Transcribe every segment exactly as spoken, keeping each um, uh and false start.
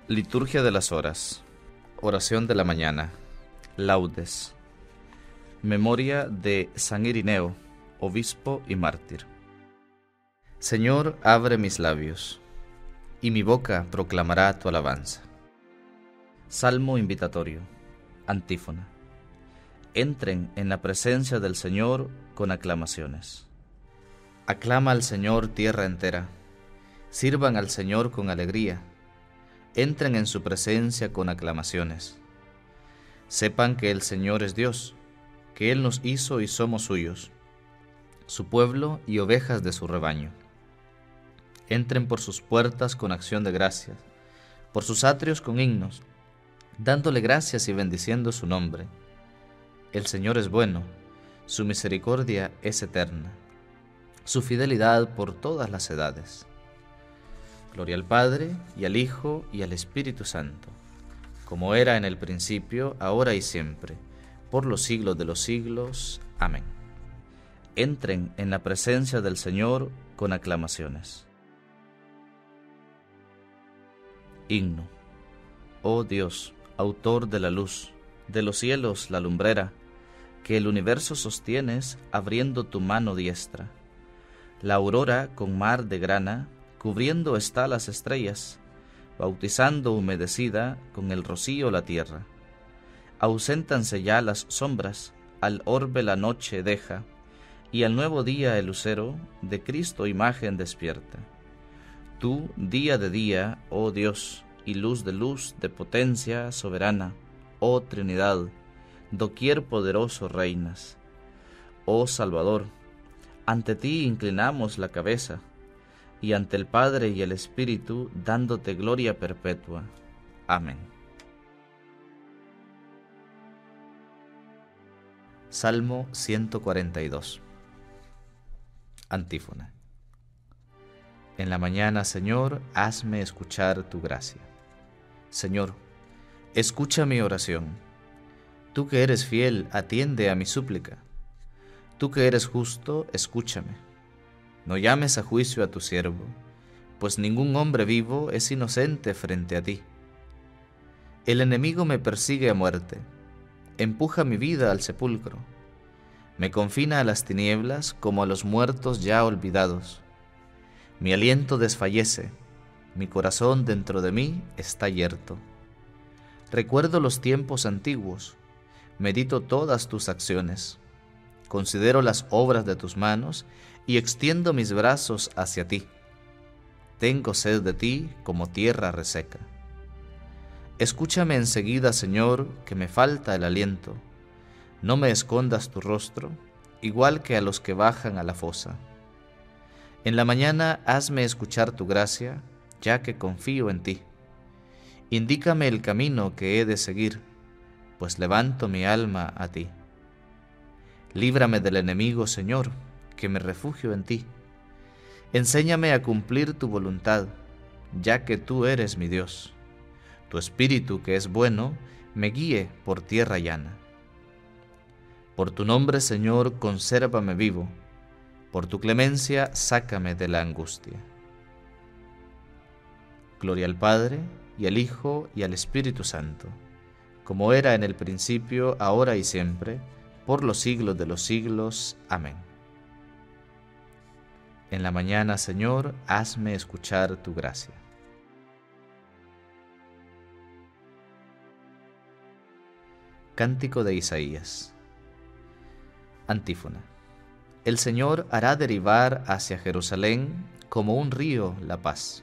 Liturgia de las horas. Oración de la mañana. Laudes. Memoria de San Irineo, obispo y mártir. Señor, abre mis labios, y mi boca proclamará tu alabanza. Salmo invitatorio. Antífona. Entren en la presencia del Señor con aclamaciones. Aclama al Señor tierra entera. Sirvan al Señor con alegría. Entren en su presencia con aclamaciones. Sepan que el Señor es Dios, que Él nos hizo y somos suyos, su pueblo y ovejas de su rebaño. Entren por sus puertas con acción de gracias, por sus atrios con himnos, dándole gracias y bendiciendo su nombre. El Señor es bueno, su misericordia es eterna, su fidelidad por todas las edades. Gloria al Padre, y al Hijo, y al Espíritu Santo, como era en el principio, ahora y siempre, por los siglos de los siglos. Amén. Entren en la presencia del Señor con aclamaciones. Himno. Oh Dios, autor de la luz, de los cielos la lumbrera, que el universo sostienes abriendo tu mano diestra. La aurora con mar de grana, cubriendo está las estrellas, bautizando humedecida con el rocío la tierra. Auséntanse ya las sombras, al orbe la noche deja, y al nuevo día el lucero de Cristo imagen despierta. Tú, día de día, oh Dios, y luz de luz de potencia soberana, oh Trinidad, doquier poderoso reinas. Oh Salvador, ante ti inclinamos la cabeza, y ante el Padre y el Espíritu, dándote gloria perpetua. Amén. Salmo ciento cuarenta y dos. Antífona. En la mañana, Señor, hazme escuchar tu gracia. Señor, escucha mi oración. Tú que eres fiel, atiende a mi súplica. Tú que eres justo, escúchame. No llames a juicio a tu siervo, pues ningún hombre vivo es inocente frente a ti. El enemigo me persigue a muerte, empuja mi vida al sepulcro, me confina a las tinieblas como a los muertos ya olvidados. Mi aliento desfallece, mi corazón dentro de mí está yerto. Recuerdo los tiempos antiguos, medito todas tus acciones, considero las obras de tus manos y extiendo mis brazos hacia ti. Tengo sed de ti como tierra reseca. Escúchame enseguida, Señor, que me falta el aliento. No me escondas tu rostro, igual que a los que bajan a la fosa. En la mañana hazme escuchar tu gracia, ya que confío en ti. Indícame el camino que he de seguir, pues levanto mi alma a ti. Líbrame del enemigo, Señor, que me refugio en ti. Enséñame a cumplir tu voluntad, ya que tú eres mi Dios. Tu espíritu, que es bueno, me guíe por tierra llana. Por tu nombre, Señor, consérvame vivo. Por tu clemencia, sácame de la angustia. Gloria al Padre, y al Hijo, y al Espíritu Santo, como era en el principio, ahora y siempre, por los siglos de los siglos. Amén. En la mañana, Señor, hazme escuchar tu gracia. Cántico de Isaías. Antífona. El Señor hará derivar hacia Jerusalén como un río la paz.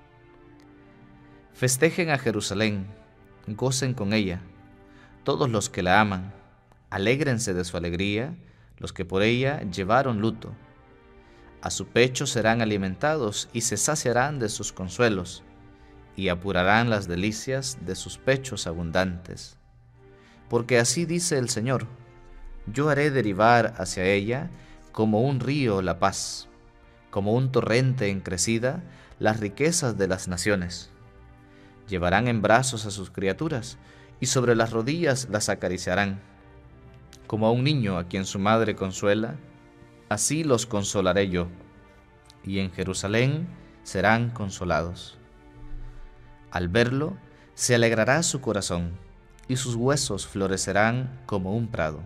Festejen a Jerusalén, gocen con ella, todos los que la aman, alégrense de su alegría, los que por ella llevaron luto. A su pecho serán alimentados y se saciarán de sus consuelos, y apurarán las delicias de sus pechos abundantes. Porque así dice el Señor: yo haré derivar hacia ella como un río la paz, como un torrente en crecida las riquezas de las naciones. Llevarán en brazos a sus criaturas, y sobre las rodillas las acariciarán. Como a un niño a quien su madre consuela, así los consolaré yo, y en Jerusalén serán consolados. Al verlo, Se alegrará su corazón, y sus huesos florecerán como un prado.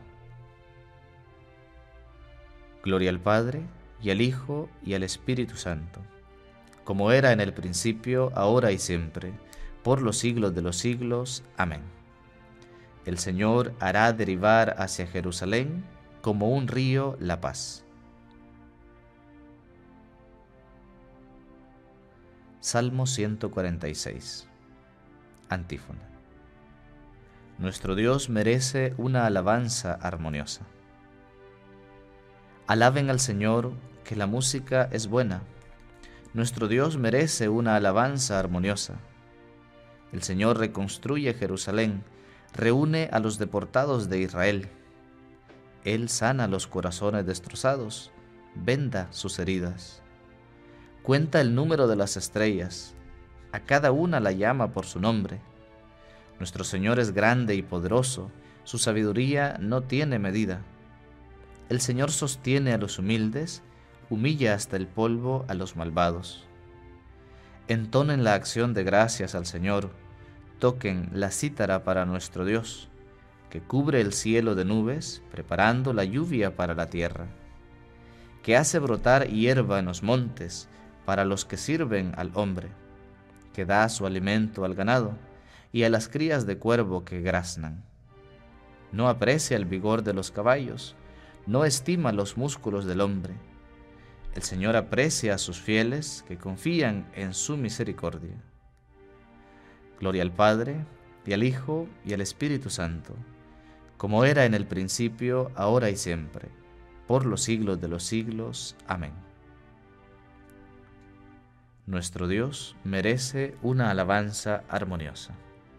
Gloria al Padre, y al Hijo, y al Espíritu Santo, como era en el principio, ahora y siempre, por los siglos de los siglos. Amén. El Señor hará derivar hacia Jerusalén como un río la paz. Salmo ciento cuarenta y seis. Antífona. Nuestro Dios merece una alabanza armoniosa. Alaben al Señor, que la música es buena. Nuestro Dios merece una alabanza armoniosa. El Señor reconstruye Jerusalén, reúne a los deportados de Israel. Él sana los corazones destrozados, venda sus heridas. Cuenta el número de las estrellas, a cada una la llama por su nombre. Nuestro Señor es grande y poderoso, su sabiduría no tiene medida. El Señor sostiene a los humildes, humilla hasta el polvo a los malvados. Entonen la acción de gracias al Señor, toquen la cítara para nuestro Dios, que cubre el cielo de nubes, preparando la lluvia para la tierra, que hace brotar hierba en los montes para los que sirven al hombre, que da su alimento al ganado y a las crías de cuervo que graznan. No aprecia el vigor de los caballos, no estima los músculos del hombre. El Señor aprecia a sus fieles que confían en su misericordia. Gloria al Padre, y al Hijo, y al Espíritu Santo, como era en el principio, ahora y siempre, por los siglos de los siglos. Amén. Nuestro Dios merece una alabanza armoniosa.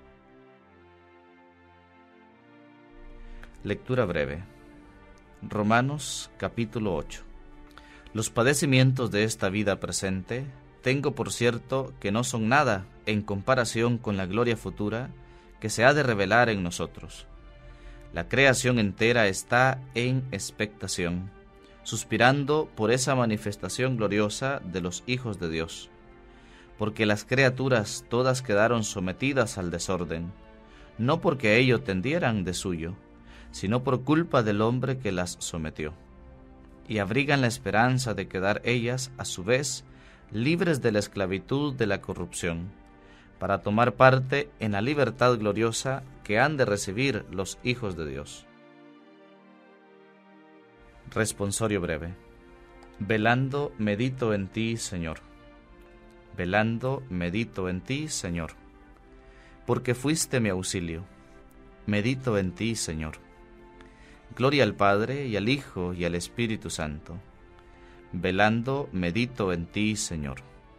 Lectura breve. Romanos capítulo ocho. Los padecimientos de esta vida presente, tengo por cierto que no son nada en comparación con la gloria futura que se ha de revelar en nosotros. La creación entera está en expectación, suspirando por esa manifestación gloriosa de los hijos de Dios, porque las criaturas todas quedaron sometidas al desorden, no porque ello tendieran de suyo, sino por culpa del hombre que las sometió, y abrigan la esperanza de quedar ellas, a su vez, libres de la esclavitud de la corrupción, para tomar parte en la libertad gloriosa que han de recibir los hijos de Dios. Responsorio breve. Velando medito en ti, Señor. Velando medito en ti, Señor. Porque fuiste mi auxilio. Medito en ti, Señor. Gloria al Padre, y al Hijo, y al Espíritu Santo. Velando medito en ti, Señor.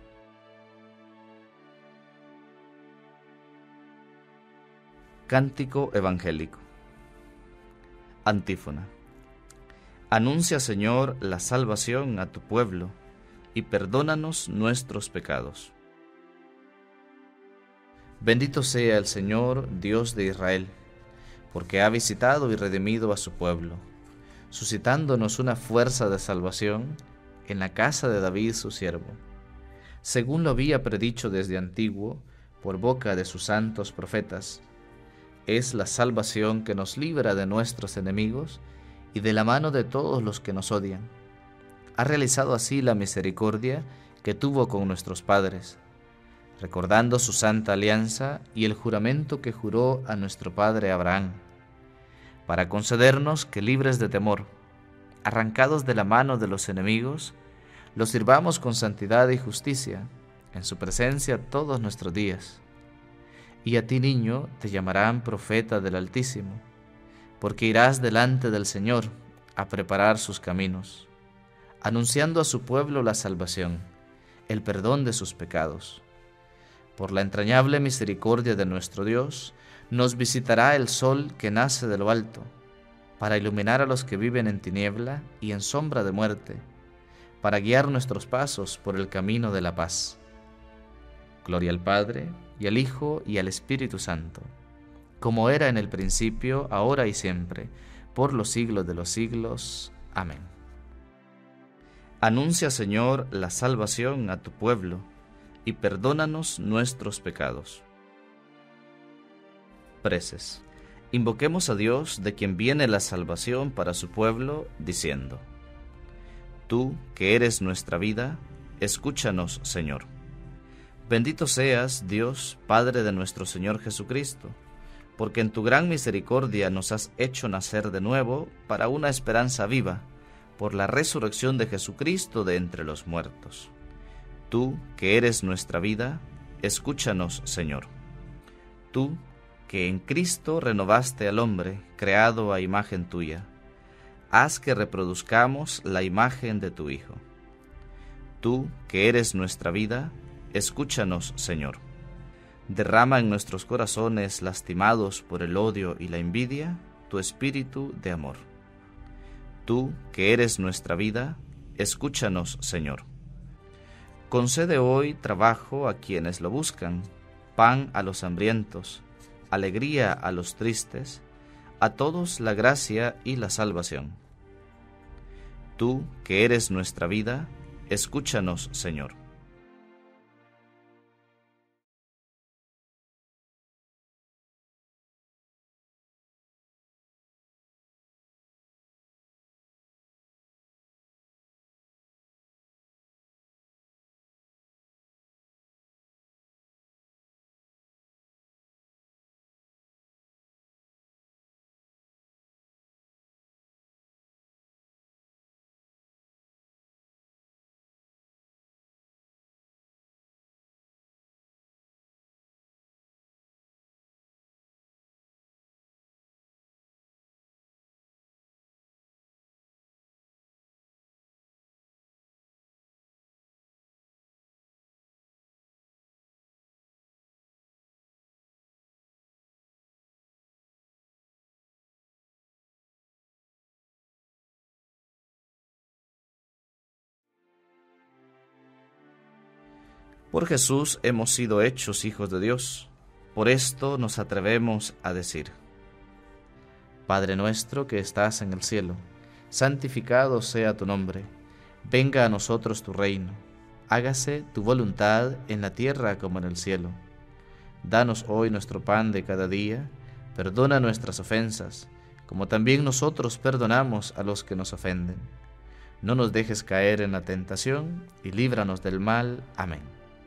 Cántico evangélico. Antífona. Anuncia, Señor, la salvación a tu pueblo, y perdónanos nuestros pecados. Bendito sea el Señor, Dios de Israel, porque ha visitado y redimido a su pueblo, suscitándonos una fuerza de salvación en la casa de David su siervo, según lo había predicho desde antiguo por boca de sus santos profetas. Es la salvación que nos libra de nuestros enemigos y de la mano de todos los que nos odian. Ha realizado así la misericordia que tuvo con nuestros padres, recordando su santa alianza y el juramento que juró a nuestro padre Abraham, para concedernos que, libres de temor, arrancados de la mano de los enemigos, los sirvamos con santidad y justicia en su presencia todos nuestros días. Y a ti, niño, te llamarán profeta del Altísimo, porque irás delante del Señor a preparar sus caminos, anunciando a su pueblo la salvación, el perdón de sus pecados. Por la entrañable misericordia de nuestro Dios, nos visitará el sol que nace de lo alto, para iluminar a los que viven en tiniebla y en sombra de muerte, para guiar nuestros pasos por el camino de la paz. Gloria al Padre, y al Hijo, y al Espíritu Santo, como era en el principio, ahora y siempre, por los siglos de los siglos. Amén. Anuncia, Señor, la salvación a tu pueblo, y perdónanos nuestros pecados. Preces. Invoquemos a Dios, de quien viene la salvación para su pueblo, diciendo: Tú, que eres nuestra vida, escúchanos, Señor. Bendito seas, Dios, Padre de nuestro Señor Jesucristo, porque en tu gran misericordia nos has hecho nacer de nuevo para una esperanza viva, por la resurrección de Jesucristo de entre los muertos. Tú, que eres nuestra vida, escúchanos, Señor. Tú, que en Cristo renovaste al hombre, creado a imagen tuya, haz que reproduzcamos la imagen de tu Hijo. Tú, que eres nuestra vida, escúchanos, Señor. Derrama en nuestros corazones, lastimados por el odio y la envidia, tu espíritu de amor. Tú, que eres nuestra vida, escúchanos, Señor. Concede hoy trabajo a quienes lo buscan, pan a los hambrientos, alegría a los tristes, a todos la gracia y la salvación. Tú, que eres nuestra vida, escúchanos, Señor. Por Jesús hemos sido hechos hijos de Dios. Por esto nos atrevemos a decir: Padre nuestro que estás en el cielo, santificado sea tu nombre. Venga a nosotros tu reino. Hágase tu voluntad en la tierra como en el cielo. Danos hoy nuestro pan de cada día. Perdona nuestras ofensas, como también nosotros perdonamos a los que nos ofenden. No nos dejes caer en la tentación, y líbranos del mal. Amén.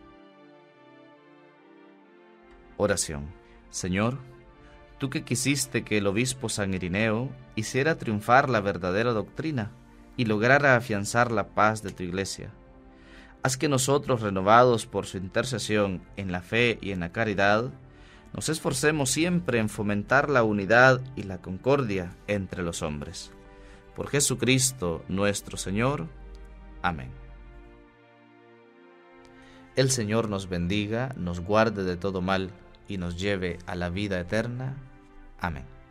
Oración. Señor, tú que quisiste que el obispo San Irineo hiciera triunfar la verdadera doctrina y lograra afianzar la paz de tu iglesia, haz que nosotros, renovados por su intercesión en la fe y en la caridad, nos esforcemos siempre en fomentar la unidad y la concordia entre los hombres. Por Jesucristo nuestro Señor. Amén. El Señor nos bendiga, nos guarde de todo mal y nos lleve a la vida eterna. Amén.